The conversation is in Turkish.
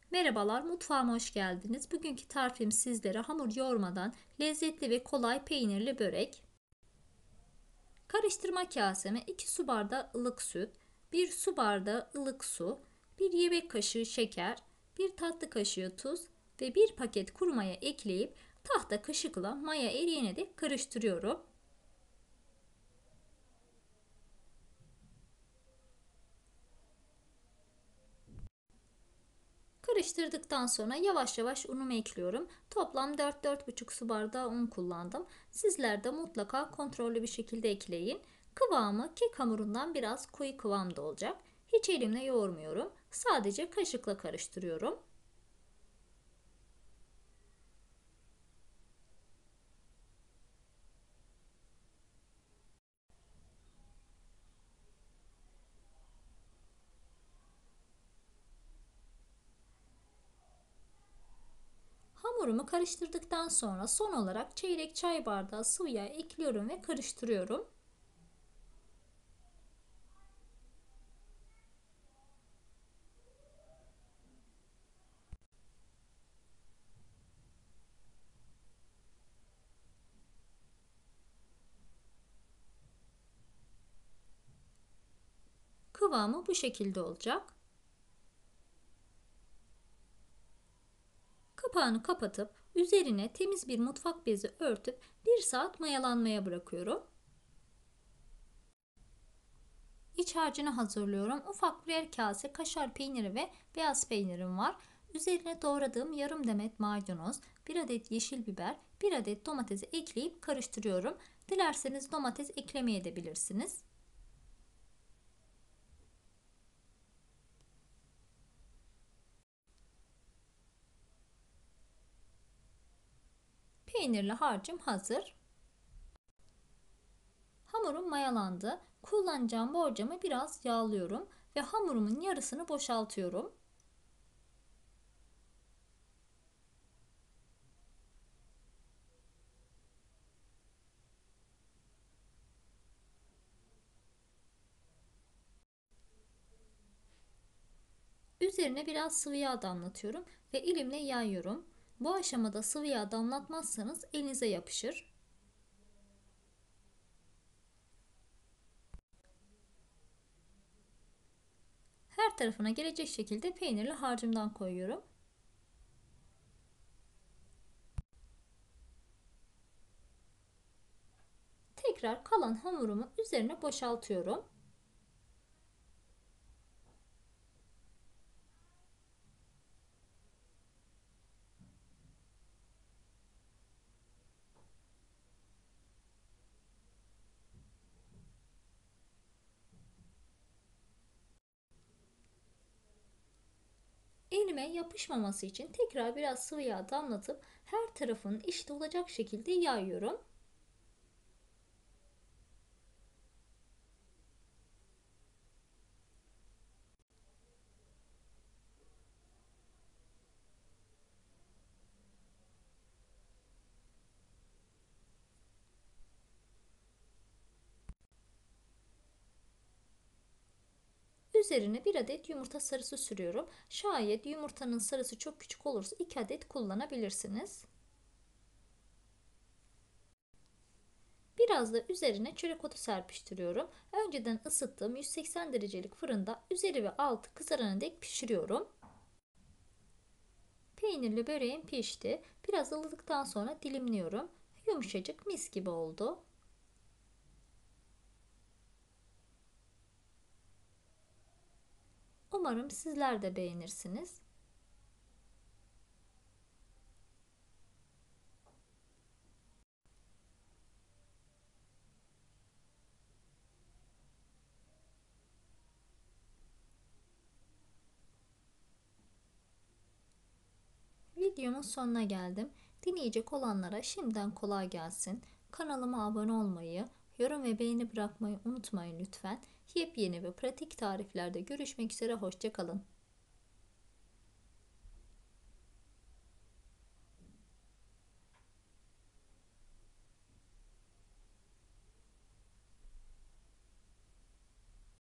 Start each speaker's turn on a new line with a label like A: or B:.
A: Merhabalar, mutfağıma hoş geldiniz. Bugünkü tarifim sizlere hamur yoğurmadan lezzetli ve kolay peynirli börek. Karıştırma kaseme 2 su bardağı ılık süt, 1 su bardağı ılık su, 1 yemek kaşığı şeker, 1 tatlı kaşığı tuz ve 1 paket kuru maya ekleyip tahta kaşıkla maya eriyene dek karıştırıyorum. Karıştırdıktan sonra yavaş yavaş unumu ekliyorum. Toplam 4-4,5 su bardağı un kullandım. Sizler de mutlaka kontrollü bir şekilde ekleyin. Kıvamı kek hamurundan biraz koyu kıvamda olacak. Hiç elimle yoğurmuyorum. Sadece kaşıkla karıştırıyorum. Hamurumu karıştırdıktan sonra son olarak çeyrek çay bardağı sıvı yağ ekliyorum ve karıştırıyorum. Kıvamı bu şekilde olacak. Kapağını kapatıp üzerine temiz bir mutfak bezi örtüp 1 saat mayalanmaya bırakıyorum. İç harcını hazırlıyorum. Ufak birer kase kaşar peyniri ve beyaz peynirim var. Üzerine doğradığım yarım demet maydanoz, 1 adet yeşil biber, 1 adet domatesi ekleyip karıştırıyorum. Dilerseniz domates eklemeyebilirsiniz. Peynirli harcım hazır. Hamurum mayalandı. Kullanacağım borcamı biraz yağlıyorum ve hamurumun yarısını boşaltıyorum. Üzerine biraz sıvı yağ damlatıyorum ve elimle yayıyorum. Bu aşamada sıvı yağ damlatmazsanız elinize yapışır. Her tarafına gelecek şekilde peynirli harcımdan koyuyorum. Tekrar kalan hamurumu üzerine boşaltıyorum. Elime yapışmaması için tekrar biraz sıvı yağ damlatıp her tarafının eşit olacak şekilde yayıyorum. Üzerine 1 adet yumurta sarısı sürüyorum. Şayet yumurtanın sarısı çok küçük olursa 2 adet kullanabilirsiniz. Biraz da üzerine çörek otu serpiştiriyorum. Önceden ısıttığım 180 derecelik fırında üzeri ve altı kızarana dek pişiriyorum. Peynirli böreğim pişti. Biraz ılıdıktan sonra dilimliyorum. Yumuşacık mis gibi oldu. Umarım sizler de beğenirsiniz. Videomun sonuna geldim. Dinleyecek olanlara şimdiden kolay gelsin. Kanalıma abone olmayı, yorum ve beğeni bırakmayı unutmayın lütfen. Yepyeni ve pratik tariflerde görüşmek üzere. Hoşça kalın.